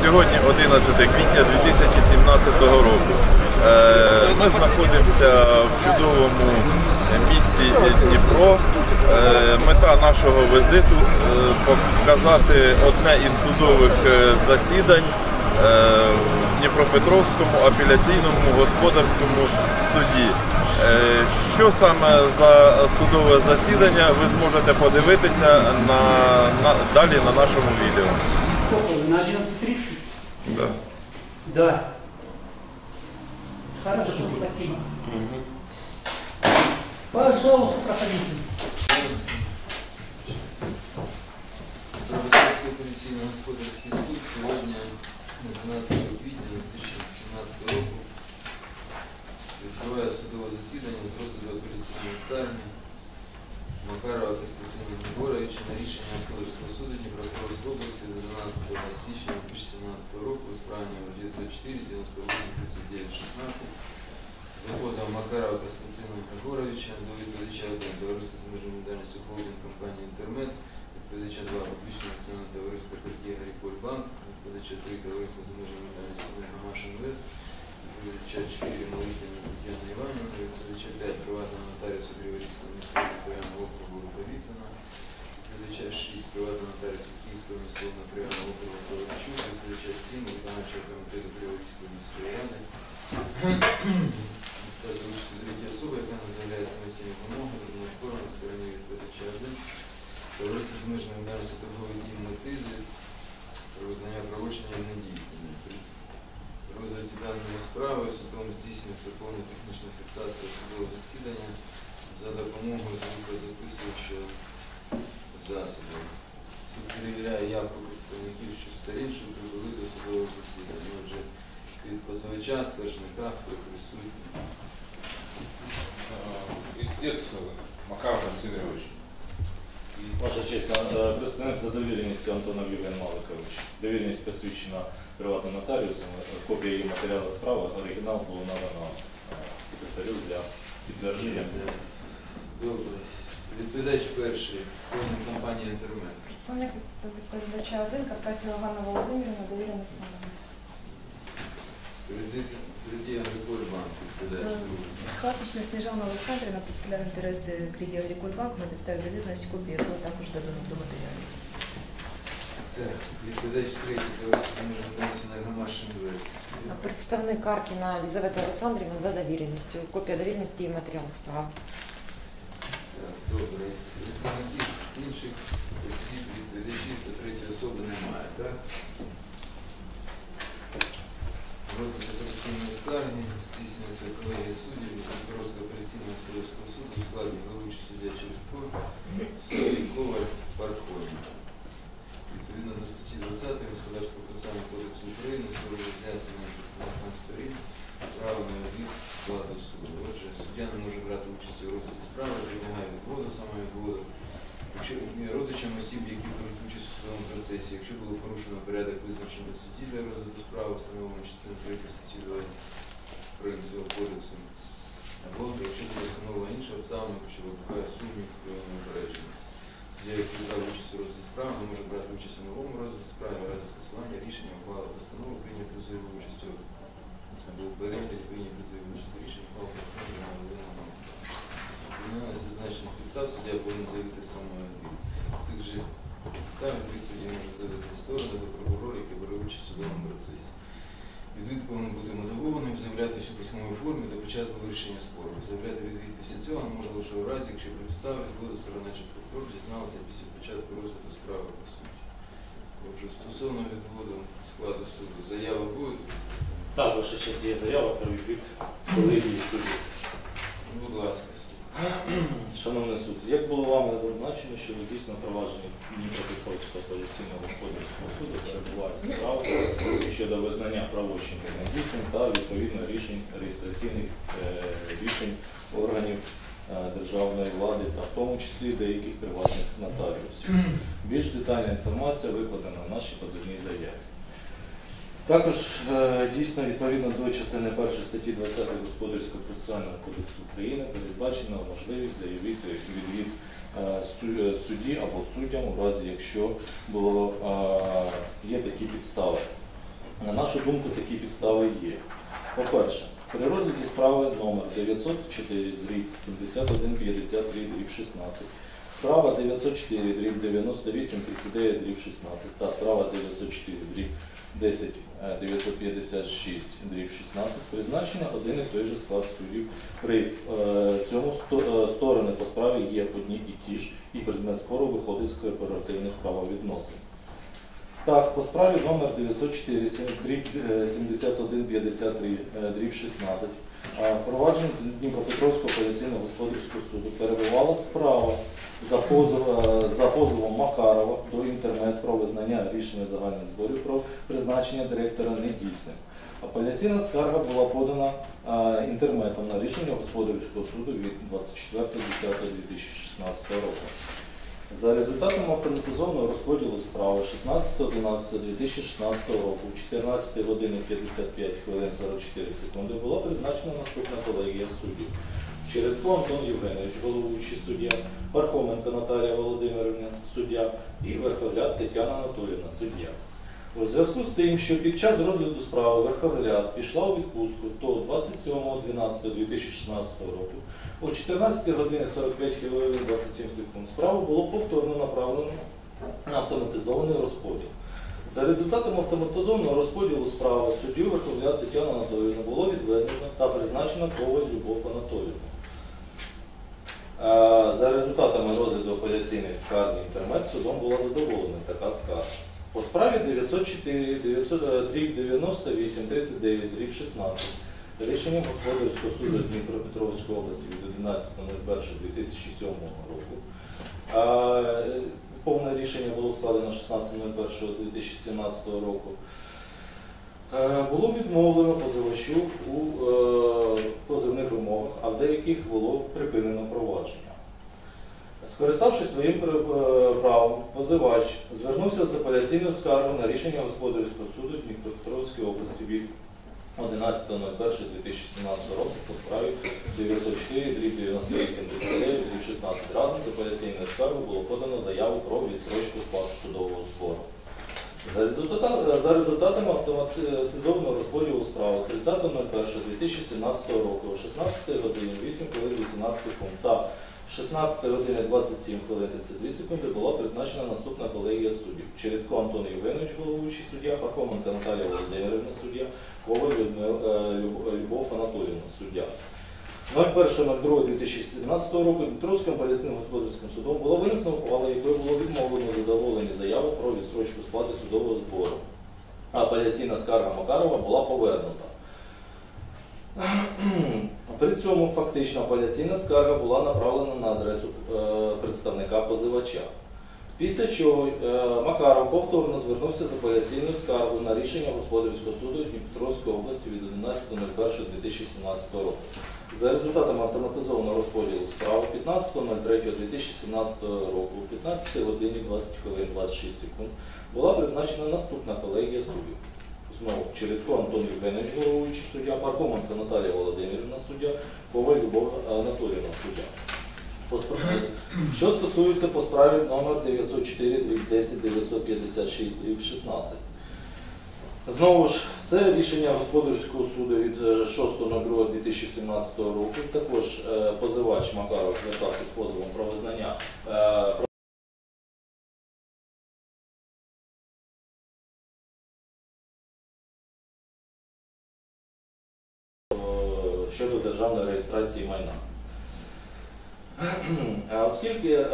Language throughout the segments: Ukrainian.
Сьогодні 11 квітня 2017 року. Ми знаходимося в чудовому місті Дніпро. Мета нашого візиту – показати одне із судових засідань в Дніпропетровському апеляційному господарському суді. Що саме за судове засідання, ви зможете подивитися далі на нашому відео. На 11:30? Да. Да. Хорошо, спасибо. Пожалуйста, проходите. Дніпропетровський апеляційно-господарський суд сьогодні, 12 квітня 2017 року, відкриває судове засідання з розгляду апеляційної скарги Макарова Костянтина Григоровича на рішення господарського суду Дніпропетровської області 12 січня 2017 року у справі номер 904 98 39 16 за позовом Макарова Костянтина Григоровича до відповідача 1 товариства з обмеженою відповідальністю холдинг компанії «Інтермет», відповідача 2 публічного акціонерного товариства «Кредит Агриколь Банк», відповідача 3 товариства з обмеженою відповідальністю «Магаш Інвест», відповідача 4 Молитвина Тетяна Іванівна, відповідача 5 приватного нотаріуса Криворізького міського нотаріального округу Рукавицина, відповідача 6 приватного нотаріуса Київського міського нотаріального округу Ковальчук, відповідача 7 виконавчого комітету Криворізької міської ради. Та за участю третьої особи, яка не заявляє самостійні вимоги, не спорно на стороні відповідача 1, товариство з обмеженою відповідальністю торговий дім «Метизи» про визнання правочинів недійсними. При розгляді даної справи судом здійснюється повна технічна фіксація судового засідання за допомогою звукозаписуючого засобу. Суд перевіряє явку представників сторін, що прибули до судового засідання. Отже, від позивача, скаржника, хто присутній. Істець Макаров Константин Григорович. Ваша честь, представник за довіреністю Антонов Євген Маликович. Довіреність посвідчена приватним нотаріусом, копія її матеріалу справи, оригінал було надано секретарю для підтвердження. Добре. Відповідач перший, холдинг компанії «Інтермет». Представник відповідача 1, Кавказова Ганна Володимирівна, довіреність надана. Кредит Агриколь Банк, відповідач другий. Класична Сніжана Олександрівна представляє інтереси Кредит Агриколь Банк на підставі довіреності, копії якого також додано до матеріалів. Так, відповідач третій, товариство з обмеженою відповідальністю «Магаш Інвест». Представник Каркіна Елізавета Олександрівна за довіреністю. Копія довіреності і матеріалів справи. Так, добре. Представників інших осіб, відповідачів та третьої особи немає, так? Розгляд апеляційної скарги здійснюється колегія суддів Дніпропетровського апеляційного господарського суду у складі головуючий суддя Чередко, судді Коваль, Пархоні. Відповідно до статті 20 Господарського процесуального кодексу України суд роз'яснення представникам сторін право на відвід складу суду. Отже, суддя не може брати участь у розгляді справи, вимагає відводу, самовідводу. Якщо родичам осіб, які беруть участь у судовому процесі, якщо було порушено порядок визначений судді для розгляду справи, встановлено частиною 3 статті 2 Кримського кодексу, або якщо буде встановлена інша обставина, що викликає сумнів в неупередження. Суддя, який брав участь у розгляді справи, не може брати участь у новому розгляді справи, в разі скасування рішення, ухвали постанови, прийняти за його участю, або в перегляді прийняти за його участю рішення, ухвали постанови на винного міста. З зазначених підстав суддя повинен заявити самовідвід. Цих же підстав відвід судді може заявити сторони до прокурора, який бере участь у судовому процесі. Відвід повинен бути мотивованим, заявлятися у письмовій формі до початку вирішення спору. Заявляти відвід після цього може лише у разі, якщо при підставі відводу сторона чи прокурор дізналася після початку розгляду справи по суті. Отже, стосовно відводу складу суду, заява буде? Так, ваша честь, є заява про відвід колегії суддів. Будь ласка. Шановний суд, як було вами зазначено, що ви дійсно проваджені Дніпропетровського апеляційного господарського суду перебувають справи щодо визнання правочинів недійсним та відповідно рішень реєстраційних рішень органів державної влади та в тому числі деяких приватних нотаріусів. Більш детальна інформація викладена в нашій позивній заяві. Також дійсно відповідно до частини 1 статті 20 Господарського процесуального кодексу України передбачена можливість заявити відвід судді або суддям у разі, якщо є такі підстави. На нашу думку, такі підстави є. По-перше, при розгляді справи номер 904 71 53 16, справа 904 98 39 16 та справа 904 10 956 16 призначено один і той же склад суддів. При цьому сторони по справі є одні і ті ж, і предмет спору виходить з кооперативних правовідносин. Так, по справі номер 904 71 53 16 провадження Дніпропетровського апеляційно-господарського суду перебувала справа за позовом Макарова до інтернет про визнання рішення загальних зборів про призначення директора недійсним. Апеляційна скарга була подана інтерметом на рішення господарського суду від 24.10.2016 року. За результатом автоматизованого розподілу справи 16.11.2016 року в 14 години 55 хвилин 44 секунди була призначена наступна колегія суддів. Чередко Антон Євгенович, головуючий суддя, Пархоменко Наталія Володимирівна, суддя і Верхогляд Тетяна Анатоліївна, суддя. У зв'язку з тим, що під час розгляду справи Верхогляд пішла у відпустку, то 27.12.2016 року о 14 години 45 хвилин 27 секунд справу було повторно направлено на автоматизований розподіл. За результатом автоматизованого розподілу справи суддю Верхогляд Тетяна Анатоліївна було відведено та призначено Коваль Любов Анатоліївна. За результатами розгляду апеляційних скарг інтермет судом була задоволена така скарга. По справі 904 98 39 16 рішенням Господарського суду Дніпропетровської області від 11.01.2007 року. Повне рішення було складено 16.01.2017 року. Було відмовлено позивачу у позивних вимогах, а в деяких було припинено провадження. Скориставшись своїм правом, позивач звернувся з апеляційною скаргою на рішення Господарського суду Дніпропетровської області від 11.01.2017 року по справі 904 98 39 16. Разом з апеляційною скаргою було подано заяву про відстрочку сплати судового збору. За результатами автоматизованого розподілу справи 30.01.2017 року о 16 годині 8 хвилин 18 секунд та 16 години 27 хвилин 32 секунди була призначена наступна колегія суддів. Чередко Антон Євгенович, головуючий суддя, Пархоменко Наталія Володимирівна, суддя, Коваль Любов Анатоліївна, суддя. 01.02.2017 року Дніпровським апеляційним господарським судом було винесено ухвалу, якою було відмовлено задоволені заяви про відстрочку сплати судового збору. Апеляційна скарга Макарова була повернута. При цьому фактично апеляційна скарга була направлена на адресу представника позивача. Після чого Макаров повторно звернувся з апеляційною скаргою на рішення Господарського суду Дніпропетровської області від 11.01.2017 року. За результатами автоматизованого розподілу справи 15.03.2017 року о 15 годині 20 хвилин 26 секунд була призначена наступна колегія суддів. Знову Чередко Антон Євгенович, головуючий суддя, Пархоменко Наталія Володимирівна, суддя, Коваль Любов Анатоліївна, суддя. Що стосується по справі номер 904 10 956 16. Знову ж, це рішення Господарського суду від 6.02.2017 року. Також позивач Макаров звертався з позовом про визнання щодо державної реєстрації майна. Оскільки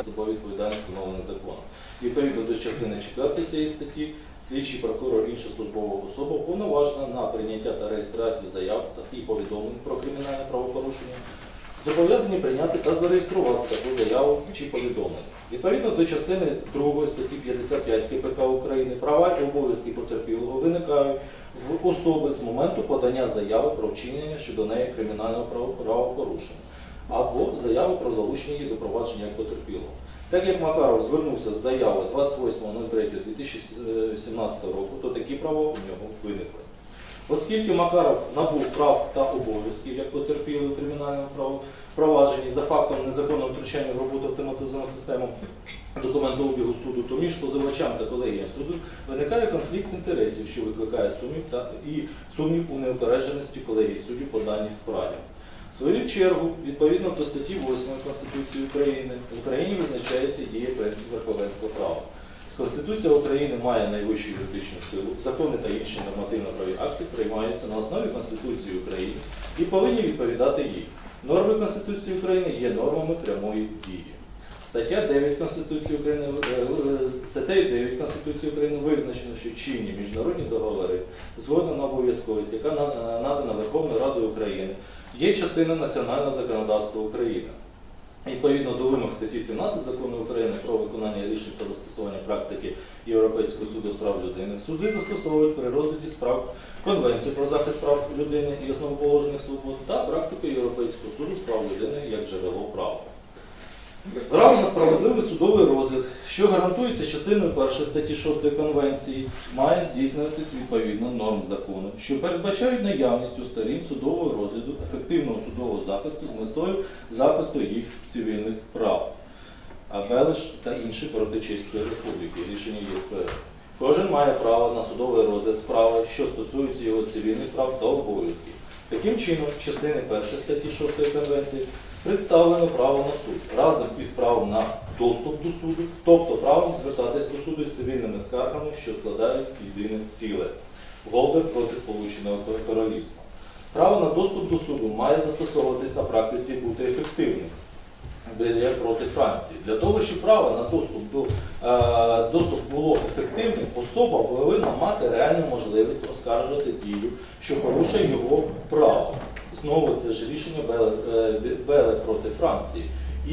особа відповідальність встановлена законом. Відповідно до частини 4 цієї статті, слідчий прокурор, інша службова особа уповноважена на прийняття та реєстрацію заяв і повідомлень про кримінальне правопорушення, зобов'язані прийняти та зареєструвати таку заяву чи повідомлення. Відповідно до частини 2 статті 55 КПК України, права і обов'язки потерпілого виникають в особи з моменту подання заяви про вчинення щодо неї кримінального правопорушення або заяви про залучення її до провадження як потерпілого. Так як Макаров звернувся з заяви 28.03.2017 року, то такі права у нього виникли. Оскільки Макаров набув прав та обов'язків як потерпілий у кримінальному провадженні за фактом незаконного втручання в роботу автоматизованої системи документообігу суду, то між позивачем та колегією суду виникає конфлікт інтересів, що викликає сумнів у неупередженості колегії суддів по даній справі. В свою чергу, відповідно до статті 8 Конституції України, в Україні визначається діє принцип верховенства права. Конституція України має найвищу юридичну силу, закони та інші нормативно-правові акти приймаються на основі Конституції України і повинні відповідати їй. Норми Конституції України є нормами прямої дії. Статтею 9 Конституції України визначено, що чинні міжнародні договори, згода на обов'язковість, яка надана Верховною Радою України, є частиною національного законодавства України. Відповідно до вимог статті 17 Закону України про виконання рішень та застосування практики Європейського суду з прав людини, суди застосовують при розгляді справ Конвенцію про захист прав людини і основоположних свобод та практику Європейського суду з прав людини як джерело права. Право на справедливий судовий розгляд, що гарантується частиною 1 статті 6 Конвенції, має здійснюватись відповідно норм закону, що передбачають наявність у сторін судового розгляду ефективного судового захисту з метою захисту їх цивільних прав. Белиш та інші проти Чеської Республіки, рішення ЄСПР. Кожен має право на судовий розгляд справи, що стосується його цивільних прав та обов'язків. Таким чином, частини 1 статті 6 Конвенції представлено право на суд разом із правом на доступ до суду, тобто правом звертатись до суду з цивільними скаргами, що складають єдине ціле. Голбер проти Сполученого Королівства. Право на доступ до суду має застосовуватись на практиці бути ефективним. Бельє проти Франції. Для того, щоб право на доступ було ефективним, особа повинна мати реальну можливість оскаржувати дію, що порушує його право. Знову це ж рішення Беле проти Франції і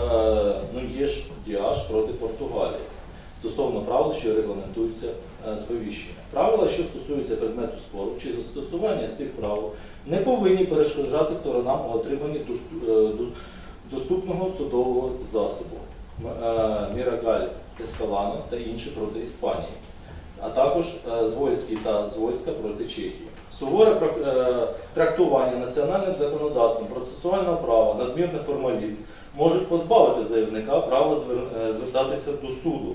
Нуєш Діаш проти Португалії стосовно правил, що регламентуються сповіщення. Правила, що стосуються предмету спору чи застосування цих правил, не повинні перешкоджати сторонам у отриманні доступного судового засобу. Мірагаль, Ескалано та інші проти Іспанії, а також Звольський та Звольська проти Чехії. Суворе трактування національним законодавством процесуального права, надмірний формалізм можуть позбавити заявника права звертатися до суду.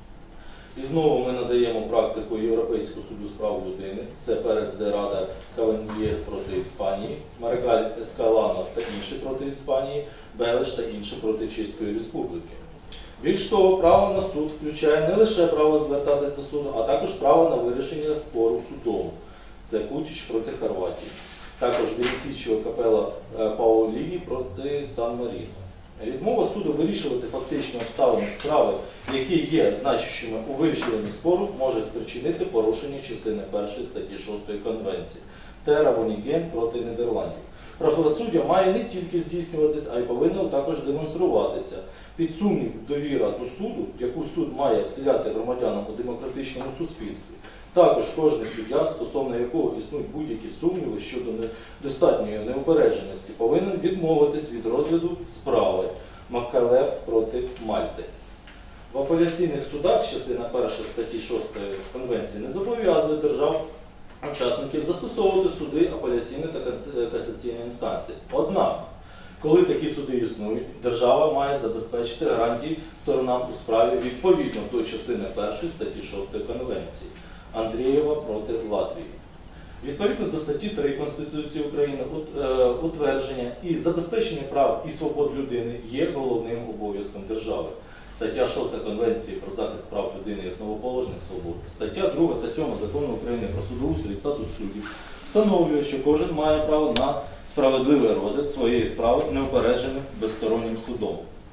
І знову ми надаємо практику Європейського суду з прав людини. Це Перес де Рада Кавеньєс проти Іспанії, Маригаль Ескалано та інші проти Іспанії, Белиш та інші проти Чеської Республіки. Більш того, право на суд включає не лише право звертатись до суду, а також право на вирішення спору судом. Це Кутіч проти Хорватії. Також Бенефічіо Капела Паоліні проти Сан-Маріно. Відмова суду вирішувати фактичні обставини справи, які є значущими у вирішенні спору, може спричинити порушення частини 1 статті 6 Конвенції. Тера Воніген проти Нідерландів. Правосуддя має не тільки здійснюватися, а й повинно також демонструватися. Під сумнів довіра до суду, яку суд має вселяти громадянам у демократичному суспільстві. Також кожен суддя, стосовно якого існують будь-які сумніви щодо достатньої неупередженості, повинен відмовитись від розгляду справи Маккалев проти Мальти. В апеляційних судах частина 1 статті 6 Конвенції не зобов'язує держав-учасників застосовувати суди апеляційної та касаційної інстанції. Однак, коли такі суди існують, держава має забезпечити гарантії сторонам у справі відповідно до частини 1 статті 6 Конвенції. Андрієва проти Латвії. Відповідно до статті 3 Конституції України, утвердження і забезпечення прав і свобод людини є головним обов'язком держави. Стаття 6 Конвенції про захист прав людини і основоположних свобод, стаття 2 та 7 Закону України про судоустрій і статус суддів встановлює, що кожен має право на справедливий розгляд своєї справи неупередженим безстороннім судом.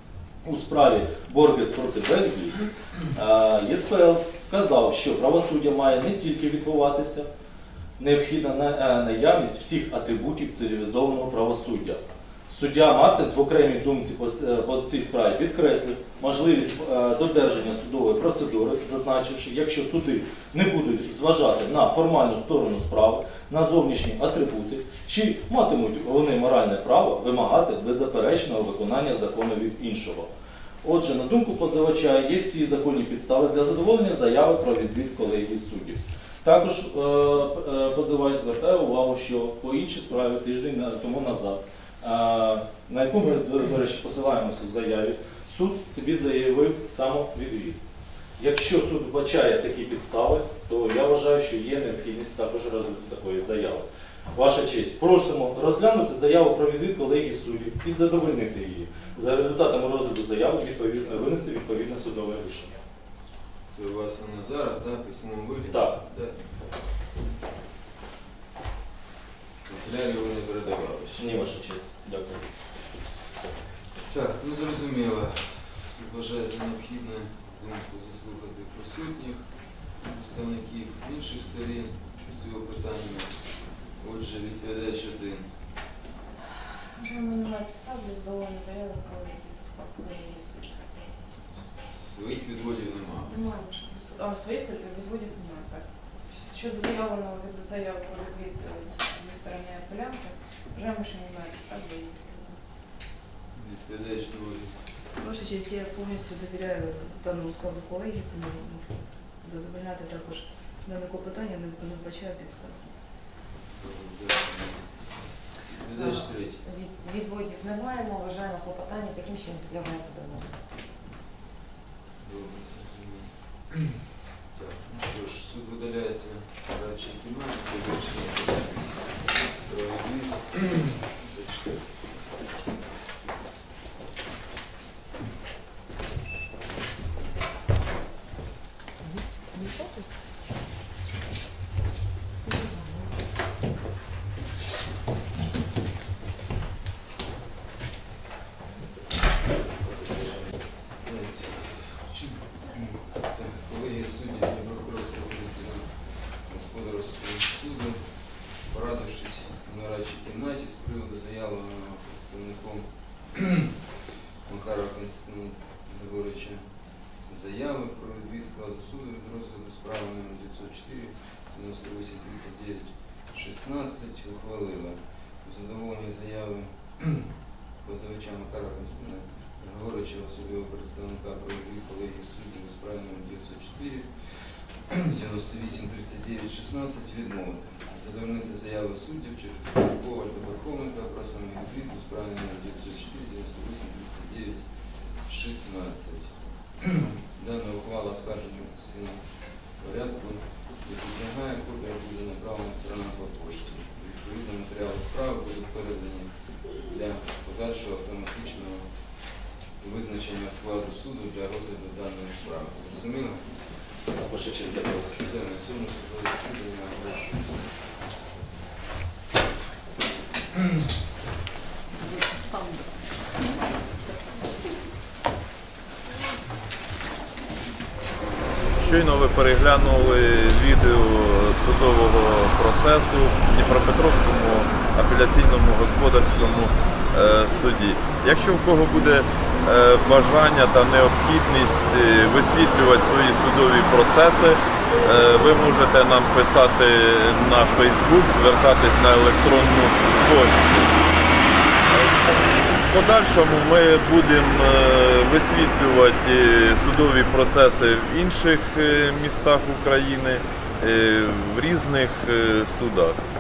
у справі Боргес проти Бельгії, ЄСПЛ вказав, що правосуддя має не тільки відбуватися, необхідна наявність всіх атрибутів цивілізованого правосуддя. Суддя Мартинс в окремій думці по цій справі підкреслив можливість додержання судової процедури, зазначивши, якщо суди не будуть зважати на формальну сторону справи, на зовнішні атрибути, чи матимуть вони моральне право вимагати беззаперечного виконання закону від іншого. Отже, на думку позивача, є всі законні підстави для задоволення заяви про відвід колегії суддів. Також позивач звертає увагу, що по іншій справі тиждень тому назад, на яку ми, до речі, посилаємося в заяві, суд собі заявив самовідвід. Якщо суд вбачає такі підстави, то я вважаю, що є необхідність також розгляду такої заяви. Ваша честь, просимо розглянути заяву про відвід колегії суддів і задовольнити її. За результатами розгляду заяви винести відповідне судове рішення. Це у вас вона зараз, да, в письмовому вигляді? Так. Да. Канцелярію ви не передавали ще? Ні, ваша честь. Дякую. Так, ну зрозуміло. Вважаю за необхідне думку заслухати присутніх представників інших сторін з цього питання. Отже, відповідач 1. Ми не маємо підстав для задоволення заяви про колегії суддів. Своїх відводів немає. Немає. Своїх відводів немає, так. Щодо заявленого від заяви про відвід зі сторони апелянта, вважаємо, що немає підстав для їздити. Відповідач 2. Ваша честь, я повністю довіряю даному складу колегії, тому задовольняти також дане клопотання не вбачаю підстав. Відповідач 3. Відводів не маємо, вважаємо клопотання таким, що не підлягає задоволенню. Добре, зрозуміло. Так, ну що ж, суд видаляється в радчій кімнаті, завершення про відвід. Зачекайте. Колегія суддів Дніпропетровського апеляційного господарського суду, порадившись в нарадчій кімнаті з приводу заявленого представником Макарова Константина Григоровича заяви про відвід складу суду від розгляду справи номер 904 98 39 16 ухвалила у задоволенні заяви позивача Макарова Константина Григоровича, особливого представника про відвід колегії суддів у справі номер 904 98 39 16 відмовити. Задовольнити заяви суддів Коваль та Верховника про самовідвід у справі номер 904 98 39 16. Дана ухвала оскарження в порядку не підлягає, копія буде направлена сторонам по пошті. Відповідно, матеріали справи будуть передані для подальшого автоматичного визначення складу суду для розгляду даної справи. Зрозуміло? Ваша честь, дякую. Все, на цьому судове засідання оголошую. Щойно ви переглянули відео судового процесу в Дніпропетровському апеляційному господарському суді. Якщо в кого буде бажання та необхідність висвітлювати свої судові процеси, ви можете нам писати на Facebook, звертатись на електронну пошту. В подальшому ми будемо висвітлювати судові процеси в інших містах України, в різних судах.